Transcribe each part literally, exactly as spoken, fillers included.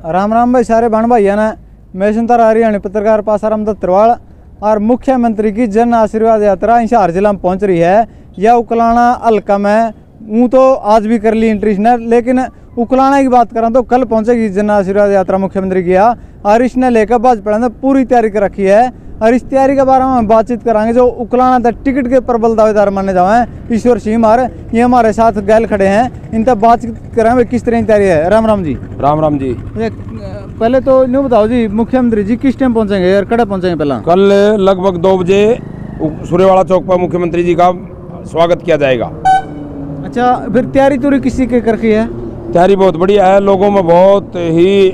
राम राम भाई सारे बहन भाइया ने। मैं सुनता हरियाणा पत्रकार पासाराम दत्तरवाल और मुख्यमंत्री की जन आशीर्वाद यात्रा हिसार जिला में पहुंच रही है। यह उकलाना हल्का में ऊँ तो आज भी कर ली इंट्री ने, लेकिन उकलाना की बात करें तो कल पहुंचेगी जन आशीर्वाद यात्रा मुख्यमंत्री की यहाँ, और इसने लेकर भाजपा ने पूरी तैयारी कर रखी है। और इस तैयारी के बारे में हम बातचीत कराएंगे। जो उकलाना तक टिकट के प्रबल दावेदार माने जाए ईश्वर सिंह मार, ये हमारे साथ गैल खड़े हैं, इन तक बातचीत करेंगे किस तरह की तैयारी है। राम राम जी। राम राम जी। पहले तो न्यू बताओ जी, मुख्यमंत्री जी किस टाइम पहुंचेंगे और कड़े पहुंचेंगे? पहला कल लगभग दो बजे सूर्यवाड़ा चौक पर मुख्यमंत्री जी का स्वागत किया जाएगा। अच्छा, फिर तैयारी तुरी किसी के कर रखी है? तैयारी बहुत बढ़िया है, लोगों में बहुत ही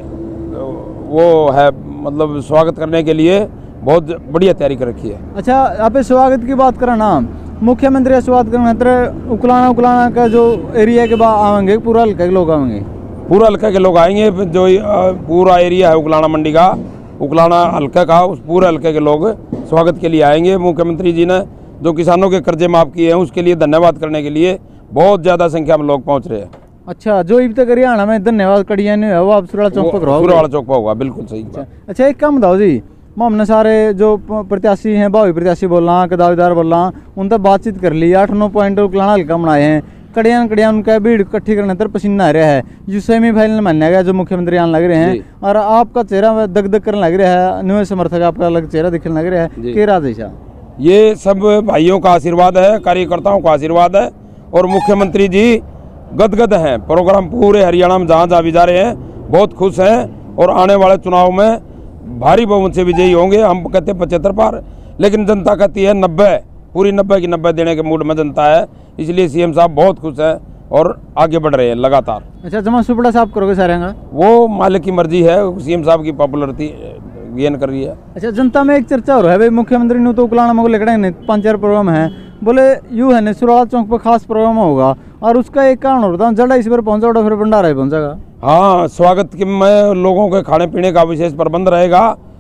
वो है, मतलब स्वागत करने के लिए बहुत बढ़िया तैयारी कर रखी है। अच्छा, आप स्वागत की बात करें ना, मुख्यमंत्री स्वागत करने तरह उकलाना उकलाना का जो एरिया के बाद आएंगे, पूरा हल्का के लोग आएंगे? पूरा हल्का के लोग आएंगे। जो पूरा एरिया है उकलाना मंडी का, उकलाना हल्का का, उस पूरे हल्के के लोग स्वागत के लिए आएंगे। मुख्यमंत्री जी ने जो किसानों के कर्जे माफ किए हैं उसके लिए धन्यवाद करने के लिए बहुत ज़्यादा संख्या में लोग पहुँच रहे हैं। अच्छा, जो अब तक हरियाणा में धन्यवाद कड़िया नहीं है वो आप सूर्यवाड़ा चौक पर कराओगे? सूर्यवाड़ा चौक पर होगा, बिल्कुल सही। अच्छा, अच्छा एक काम बताओ जी, हमने सारे जो प्रत्याशी हैं, भावी प्रत्याशी बोल रहा के दावेदार बोल रहा, उन तक बातचीत कर ली, आठ नौ पॉइंट उकलाना हल्का बनाए हैं, कड़ियान कड़ियान उनका भीड़ इकट्ठी करने तर पसीना आ रहा है, जो सेमीफाइनल मान्या गया जो मुख्यमंत्री आने लग रहे हैं, और आपका चेहरा दग दग करने लग रहा है, न्यू समर्थक आपका अलग चेहरा दिखने लग रहा है, के राज ऐसा? ये सब भाइयों का आशीर्वाद है, कार्यकर्ताओं का आशीर्वाद है, और मुख्यमंत्री जी गदगद हैं। प्रोग्राम पूरे हरियाणा में जहाँ जहाँ भी जा रहे हैं बहुत खुश हैं, और आने वाले चुनाव में भारी बहुमत से विजयी होंगे। हम कहते हैं पचहत्तर पार, लेकिन जनता कहती है नब्बे, पूरी नब्बे की नब्बे देने के मूड में जनता है, इसलिए सीएम साहब बहुत खुश हैं और आगे बढ़ रहे हैं लगातार। अच्छा, जमा सुपड़ा साहब करोगे सारे? वो मालिक की मर्जी है, सीएम साहब की पॉपुलरिटी गेन कर रही है। अच्छा, जनता में एक चर्चा हो रहा है भाई, मुख्यमंत्री ने तो उकलाना में लेकर नहीं, पाँच चार प्रोग्राम है, बोले यू है न सूर्यवाड़ा चौक पर खास प्रोग्राम होगा, और उसका एक कारण होता है जड़ा इस बार पहुंचा फिर भंडारा ही पहुंचेगा। हाँ, स्वागत के में लोगों के खाने पीने का विशेष प्रबंध रहेगा,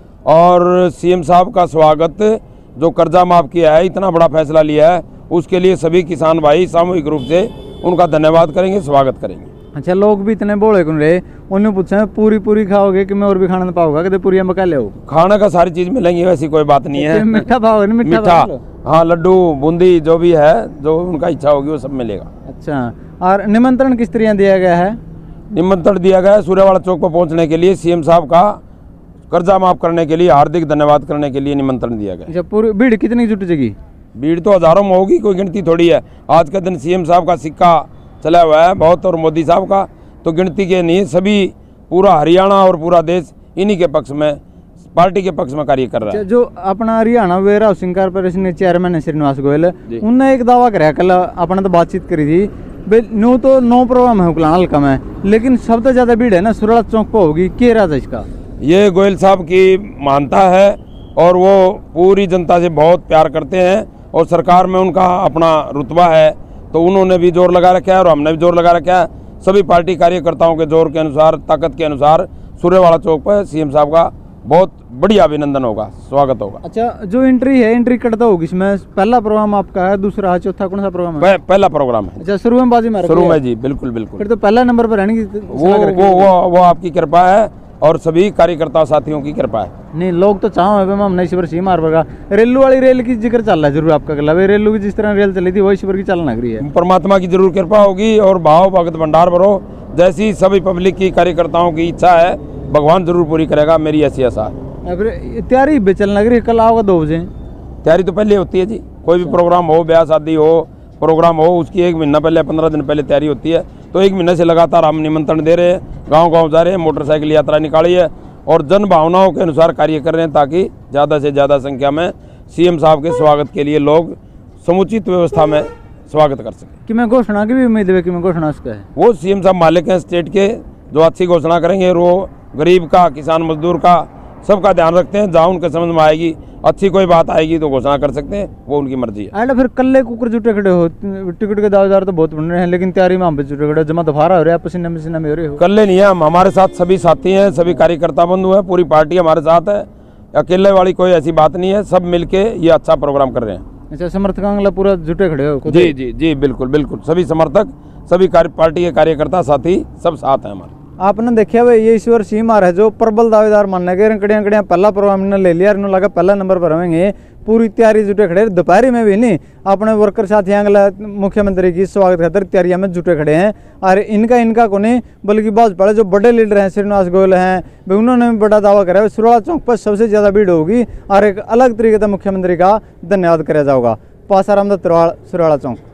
और सीएम साहब का स्वागत जो कर्जा माफ किया है, इतना बड़ा फैसला लिया है, उसके लिए सभी किसान भाई सामूहिक रूप से उनका धन्यवाद करेंगे, स्वागत करेंगे। अच्छा, लोग भी इतने बोले कौन रहे, उन्हें पूछे पूरी पूरी खाओगे कि मैं और भी खाना पाऊंगा? कहते पूरी मका ले? खाना का सारी चीज मिलेंगी, वैसी कोई बात नहीं है। मीठा पाओगे? मीठा, मीठा हाँ, लड्डू बूंदी जो भी है, जो उनका इच्छा होगी वो सब मिलेगा। अच्छा, और निमंत्रण किस तरह दिया गया है? निमंत्रण दिया गया है सूर्यवाड़ा चौक पर पहुंचने के लिए, सीएम साहब का कर्जा माफ करने के लिए, हार्दिक धन्यवाद करने के लिए निमंत्रण दिया गया। अच्छा, पूरी भीड़ कितनी जुट जाएगी? भीड़ तो हजारों में होगी, कोई गिनती थोड़ी है। आज के दिन सीएम साहब का सिक्का चला हुआ है बहुत, और मोदी साहब का, तो गिनती के नहीं, सभी पूरा हरियाणा और पूरा देश इन्हीं के पक्ष में, पार्टी के पक्ष में कार्य कर रहा है। जो अपना हरियाणा वेयर हाउसिंग कारपोरेशन के चेयरमैन है श्रीनिवास गोयल, उनने एक दावा कराया, कल अपने तो बातचीत करी थी, नो तो नौ प्रोग्राम है उकलाना हल्का में, लेकिन सबसे ज्यादा भीड़ है ना सूर्यवाड़ा चौक पर होगी, के राज इसका? ये गोयल साहब की मानता है, और वो पूरी जनता से बहुत प्यार करते हैं, और सरकार में उनका अपना रुतबा है, तो उन्होंने भी जोर लगा रखा है और हमने भी जोर लगा रखा है। सभी पार्टी कार्यकर्ताओं के जोर के अनुसार, ताकत के अनुसार सूर्यवाड़ा चौक पर सीएम साहब का बहुत बढ़िया अभिनंदन होगा, स्वागत होगा। अच्छा, जो एंट्री है, एंट्री करता होगी इसमें, पहला प्रोग्राम आपका है, दूसरा है, चौथा कौन सा प्रोग्राम है? पहला प्रोग्राम है। अच्छा, शुरू में बाजी मार? शुरू में जी, बिल्कुल बिल्कुल। फिर तो पहला नंबर पर रहने की वो वो वो वो आपकी कृपा है, और सभी कार्यकर्ता साथियों की कृपा है। नहीं, लोग तो चाहो हम नहीं इस मार पड़ेगा। रेलू वाली रेल की जिक्र चल रहा है जरूर आपका, गला रेलू की जिस तरह रेल चली थी वही शिवर की चलना लग रही है। परमात्मा की जरूर कृपा होगी, और भाव भगत भंडार भरो, जैसी सभी पब्लिक की कार्यकर्ताओं की इच्छा है, भगवान जरूर पूरी करेगा, मेरी ऐसी आशा है। तैयारी बेचल लग रही है, कल आओगे दो बजे? तैयारी तो पहले होती है जी, कोई भी प्रोग्राम हो, ब्याह शादी हो, प्रोग्राम हो, उसकी एक महीना पहले, पंद्रह दिन पहले तैयारी होती है। तो एक महीने से लगातार हम निमंत्रण दे रहे हैं, गांव गांव जा रहे हैं, मोटरसाइकिल यात्रा निकाली है, और जन भावनाओं के अनुसार कार्य कर रहे हैं, ताकि ज़्यादा से ज़्यादा संख्या में सीएम साहब के स्वागत के लिए लोग समुचित व्यवस्था में स्वागत कर सकें। कि मैं घोषणा की भी उम्मीद है कि मैं घोषणा उसका है, वो सीएम साहब मालिक हैं स्टेट के, जो अच्छी घोषणा करेंगे, वो गरीब का, किसान मजदूर का, सबका ध्यान रखते हैं। जहाँ उनके समझ में आएगी, अच्छी कोई बात आएगी तो घोषणा कर सकते हैं, वो उनकी मर्जी है। फिर कल्ले कुकर जुटे खड़े हो, टिकट के दावेदार तो बहुत बन रहे हैं, लेकिन तैयारी में हम पे जुटे खड़े, जमा दफारा हो रहा है, पसीना पसीना में हो रहे हो। कल्ले नहीं है हम, हमारे साथ सभी साथी हैं, सभी कार्यकर्ता बंधु हैं, पूरी पार्टी हमारे साथ है, अकेले वाली कोई ऐसी बात नहीं है, सब मिलके ये अच्छा प्रोग्राम कर रहे हैं। अच्छा, समर्थक पूरा जुटे खड़े हो? जी जी जी, बिल्कुल बिल्कुल, सभी समर्थक, सभी पार्टी के कार्यकर्ता साथी सब साथ हैं हमारे। आपने देखा भाई ये ईश्वर सिंह मार है जो प्रबल दावेदार मानने के कड़ियाँ कड़ियाँ पहला प्रोग्राम ने ले लिया, इन्होंने लगा पहला नंबर पर होंगे, पूरी तैयारी जुटे खड़े, दोपहर में भी नहीं अपने वर्कर साथी अगला मुख्यमंत्री की स्वागत खातर तैयारियां में जुटे खड़े हैं। और इनका इनका को नहीं बल्कि बहुत बड़े जो बड़े लीडर हैं श्रीनिवास गोयल हैं भाई, उन्होंने भी बड़ा दावा करा है सुरवाला चौक पर सबसे ज़्यादा भीड़ होगी और एक अलग तरीके से मुख्यमंत्री का धन्यवाद करा जाएगा। पासाराम दत्त तिरवाल, सुरवाला चौक।